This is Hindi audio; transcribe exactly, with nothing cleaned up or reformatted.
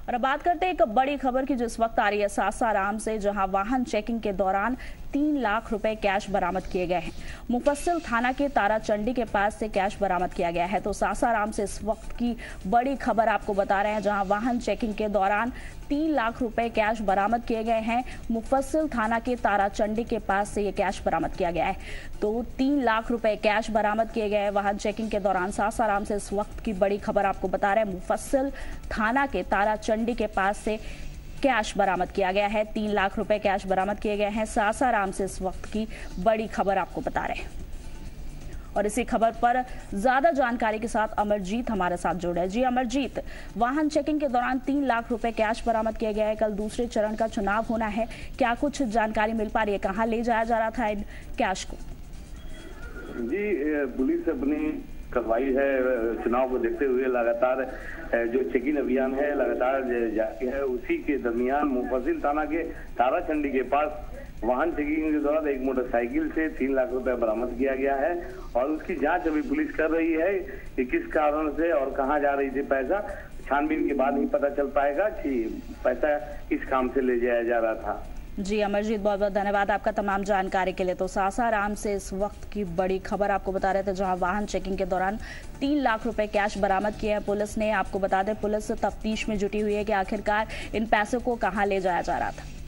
और अब बात करते हैं एक बड़ी खबर की जो इस वक्त आ रही है सासाराम से, जहां वाहन चेकिंग के दौरान तीन लाख रुपए कैश बरामद किए गए हैं। मुफस्सिल थाना के ताराचंडी के पास से कैश बरामद किया गया है। तो सासाराम से इस वक्त की बड़ी खबर आपको बता रहे हैं, जहां वाहन चेकिंग के दौरान तीन लाख रुपए कैश बरामद किए गए हैं। मुफस्सिल थाना के ताराचंडी के पास से ये कैश बरामद किया गया है। तो तीन लाख रुपए कैश बरामद किए गए वाहन चेकिंग के दौरान। सासाराम से इस वक्त की बड़ी खबर आपको बता रहे हैं, मुफस्सिल थाना के ताराचंडी के पास से कैश बरामद किया गया है। तीन लाख रुपए कैश बरामद किए गए हैं। सासाराम से इस वक्त की बड़ी खबर आपको बता रहे हैं। और इसी खबर पर ज्यादा जानकारी के साथ अमरजीत हमारे साथ जुड़े हैं। जी अमरजीत, वाहन चेकिंग के दौरान तीन लाख रुपए कैश बरामद किया गया है। कल दूसरे चरण का चुनाव होना है, क्या कुछ जानकारी मिल पा रही है? कहाँ ले जाया जा रहा था इन कैश को? जी, पुलिस अपनी कार्रवाई है चुनाव को देखते हुए लगातार जो चेकिंग अभियान है लगातार जारी है। उसी के दरमियान मुफस्सिल थाना के ताराचंडी के पास वाहन चेकिंग के दौरान एक मोटरसाइकिल से तीन लाख रुपए बरामद किया गया है और उसकी जांच अभी पुलिस कर रही है कि किस कारण से और कहां जा रही थी पैसा। छानबीन के बाद ही पता चल पाएगा कि पैसा किस काम से ले जाया जा रहा था। जी अमरजीत, बहुत बहुत धन्यवाद आपका तमाम जानकारी के लिए। तो सासाराम से इस वक्त की बड़ी खबर आपको बता रहे थे, जहां वाहन चेकिंग के दौरान तीन लाख रुपए कैश बरामद किए हैं पुलिस ने। आपको बता दें, पुलिस तफ्तीश में जुटी हुई है कि आखिरकार इन पैसों को कहां ले जाया जा रहा था।